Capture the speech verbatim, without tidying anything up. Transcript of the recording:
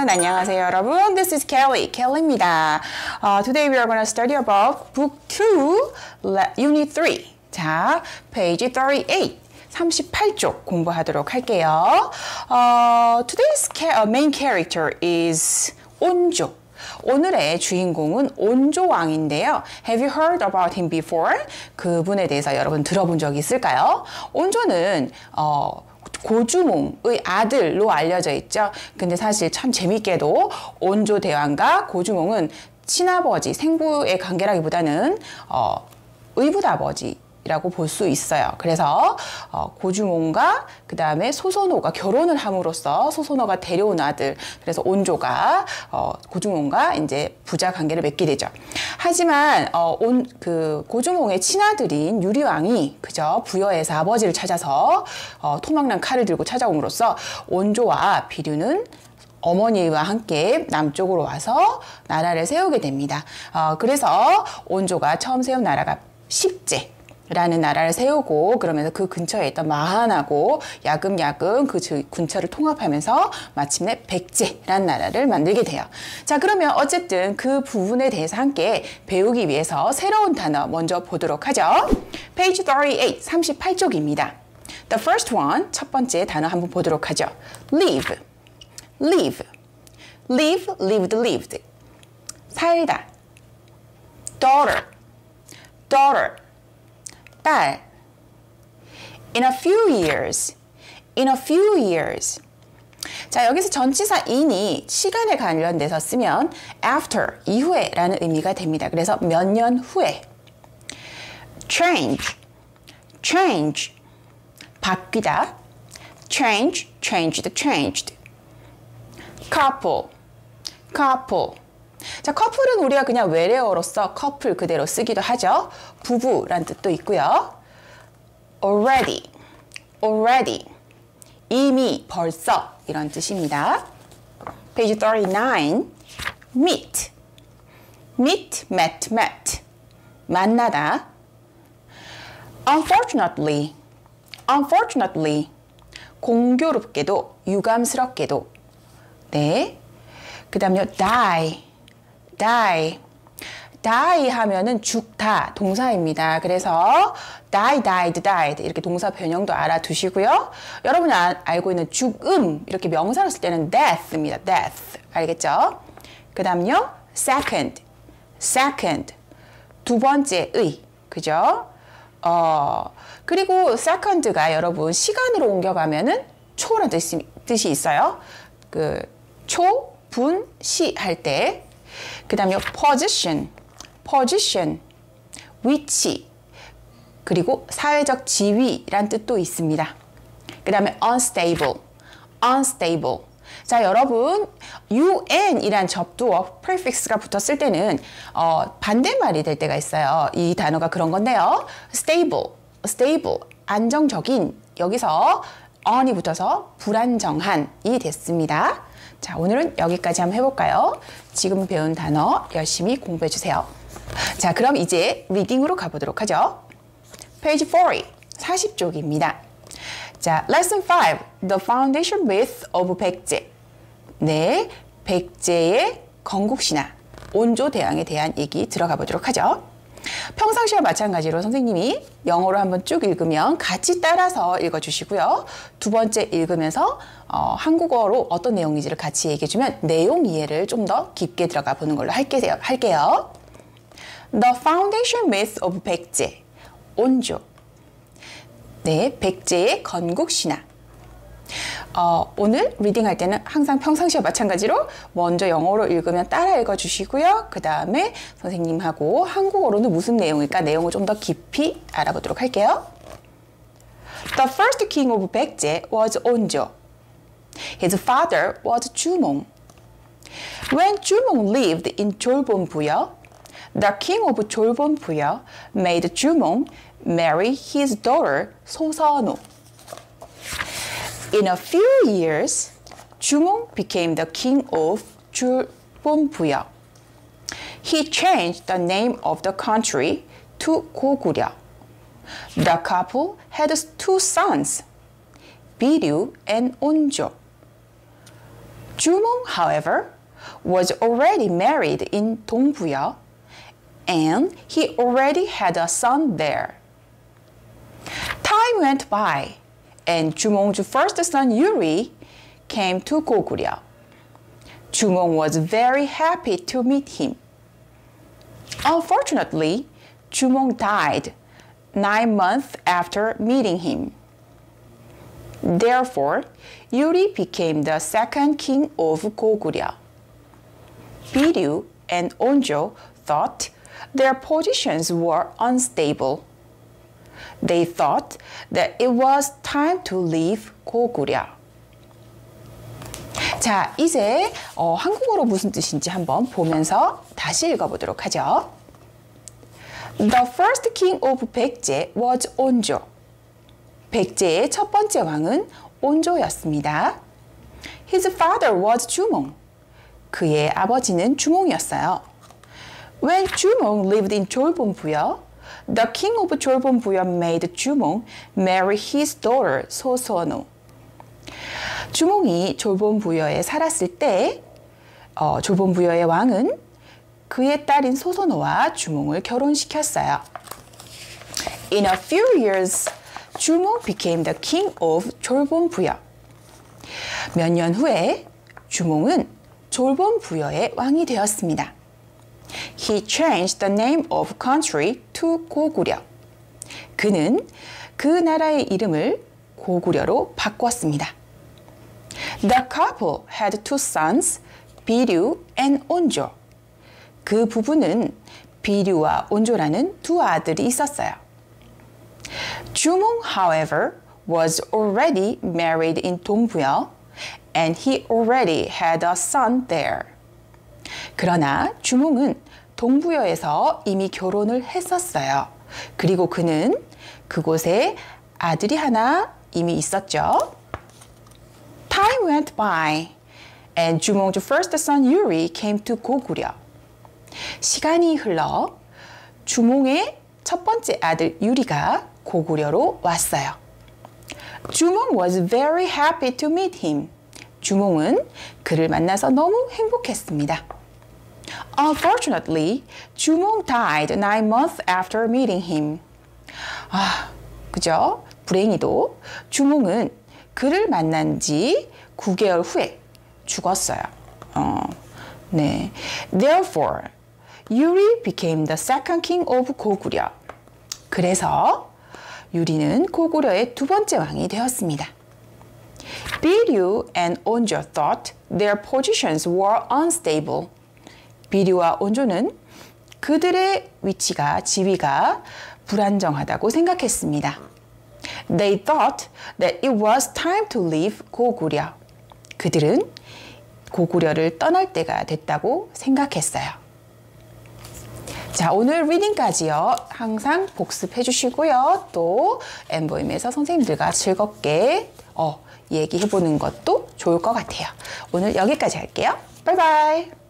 시간 안녕하세요 여러분. This is Kelly, Kelly입니다. Uh, today we are going to study about Book two, Unit three. 자, page thirty-eight. 삼십팔 쪽 공부하도록 할게요. Uh, today's main character is 온조. 오늘의 주인공은 온조왕인데요. Have you heard about him before? 그분에 대해서 여러분 들어본 적 있을까요? 온조는 어, 고주몽의 아들로 알려져 있죠. 근데 사실 참 재밌게도 온조 대왕과 고주몽은 친아버지, 생부의 관계라기보다는 어, 의붓아버지 라고 볼 수 있어요. 그래서 어, 고주몽과 그 다음에 소선호가 결혼을 함으로써 소선호가 데려온 아들, 그래서 온조가 어, 고주몽과 이제 부자 관계를 맺게 되죠. 하지만 어, 온, 그 고주몽의 친아들인 유리왕이 그저 부여에서 아버지를 찾아서 어, 토막난 칼을 들고 찾아옴으로써 온조와 비류는 어머니와 함께 남쪽으로 와서 나라를 세우게 됩니다. 어, 그래서 온조가 처음 세운 나라가 십제 라는 나라를 세우고 그러면서 그 근처에 있던 마한하고 야금야금 그 근처를 통합하면서 마침내 백제라는 나라를 만들게 돼요. 자, 그러면 어쨌든 그 부분에 대해서 함께 배우기 위해서 새로운 단어 먼저 보도록 하죠. Page thirty-eight, 삼십팔 쪽입니다. The first one, 첫 번째 단어 한번 보도록 하죠. Live, live, live, lived, lived. 살다. Daughter, daughter. 딸. In a few years. In a few years. 자, 여기서 전치사 in이 시간에 관련돼서 쓰면 after, 이후에 라는 의미가 됩니다. 그래서 몇 년 후에. Change. Change. 바뀌다. Change. Changed. Changed. Couple. Couple. 자, 커플은 우리가 그냥 외래어로서 커플 그대로 쓰기도 하죠. 부부란 뜻도 있고요. Already, already, 이미, 벌써 이런 뜻입니다. Page thirty-nine, meet, meet, met, met, 만나다. Unfortunately, unfortunately, 공교롭게도, 유감스럽게도. 네. 그 다음요, die. die. die 하면은 죽다 동사입니다. 그래서 die, died, died 이렇게 동사 변형도 알아두시고요. 여러분이 아, 알고 있는 죽음 이렇게 명사로 쓸 때는 death입니다. death. 알겠죠? 그 다음요. second. second. 두 번째의. 그죠? 어, 그리고 second가 여러분 시간으로 옮겨가면은 초라는 뜻이, 뜻이 있어요. 그 초, 분, 시 할 때. 그 다음에 position, position, 위치, 그리고 사회적 지위란 뜻도 있습니다. 그 다음에 unstable, unstable. 자, 여러분, un이란 접두어 prefix가 붙었을 때는 어, 반대말이 될 때가 있어요. 이 단어가 그런 건데요. stable, stable, 안정적인. 여기서 on이 붙어서 불안정한이 됐습니다. 자, 오늘은 여기까지 한번 해볼까요? 지금 배운 단어 열심히 공부해 주세요. 자, 그럼 이제 리딩으로 가보도록 하죠. Page forty, 사십 쪽입니다. 자, Lesson five, The Foundation Myth of 백제. 네, 백제의 건국신화, 온조대왕에 대한 얘기 들어가 보도록 하죠. 평상시와 마찬가지로 선생님이 영어로 한번 쭉 읽으면 같이 따라서 읽어주시고요. 두 번째 읽으면서 어, 한국어로 어떤 내용인지를 같이 얘기해주면 내용 이해를 좀 더 깊게 들어가 보는 걸로 할게요. 할게요. The Foundation Myth of 백제. 온조. 네, 백제의 건국신화. 어, 오늘 리딩 할 때는 항상 평상시와 마찬가지로 먼저 영어로 읽으면 따라 읽어주시고요. 그 다음에 선생님하고 한국어로는 무슨 내용일까 내용을 좀 더 깊이 알아보도록 할게요. The first king of 백제 was 온조. His father was 주몽. When 주몽 lived in 졸본부여, the king of 졸본부여 made 주몽 marry his daughter 소선호. In a few years, 주몽 became the king of 졸본부여. He changed the name of the country to 고구려. The couple had two sons, 비류 and 온조. 주몽, however, was already married in 동부여, and he already had a son there. Time went by, and 주몽's first son Yuri came to 고구려. 주몽 was very happy to meet him. Unfortunately, 주몽 died nine months after meeting him. Therefore, Yuri became the second king of 고구려. 비류 and 온조 thought their positions were unstable. They thought that it was time to leave 고구려. 자, 이제 어, 한국어로 무슨 뜻인지 한번 보면서 다시 읽어보도록 하죠. The first king of 백제 was 온조. 백제의 첫 번째 왕은 온조였습니다. His father was 주몽. 그의 아버지는 주몽이었어요. When 주몽 lived in 졸본부여, the king of 졸본부여 made 주몽 marry his daughter 소소노. 주몽이 졸본부여에 살았을 때 어, 졸본부여의 왕은 그의 딸인 소소노와 주몽을 결혼시켰어요. In a few years, 주몽 became the king of 졸본부여. 몇 년 후에 주몽은 졸본부여의 왕이 되었습니다. He changed the name of country to 고구려. 그는 그 나라의 이름을 고구려로 바꿨습니다. The couple had two sons, 비류 and 온조. 그 부부는 비류와 온조라는 두 아들이 있었어요. 주몽, however, was already married in 동부여, and he already had a son there. 그러나 주몽은 동부여에서 이미 결혼을 했었어요. 그리고 그는 그곳에 아들이 하나 이미 있었죠. Time went by, and 주몽's first son Yuri came to 고구려. 시간이 흘러 주몽의 첫 번째 아들 유리가 고구려로 왔어요. 주몽 was very happy to meet him. 주몽은 그를 만나서 너무 행복했습니다. Unfortunately, 주몽 died nine months after meeting him. 아, 그죠? 불행히도 주몽은 그를 만난 지 구 개월 후에 죽었어요. 어, 네. Therefore, Yuri became the second king of 고구려. 그래서 유리는 고구려의 두 번째 왕이 되었습니다. 비류 and 온조 thought their positions were unstable. 비류와 온조는 그들의 위치가, 지위가 불안정하다고 생각했습니다. They thought that it was time to leave 고구려. 그들은 고구려를 떠날 때가 됐다고 생각했어요. 자, 오늘 리딩까지요. 항상 복습해 주시고요. 또 엠보임에서 선생님들과 즐겁게 어, 얘기해 보는 것도 좋을 것 같아요. 오늘 여기까지 할게요. 바이바이.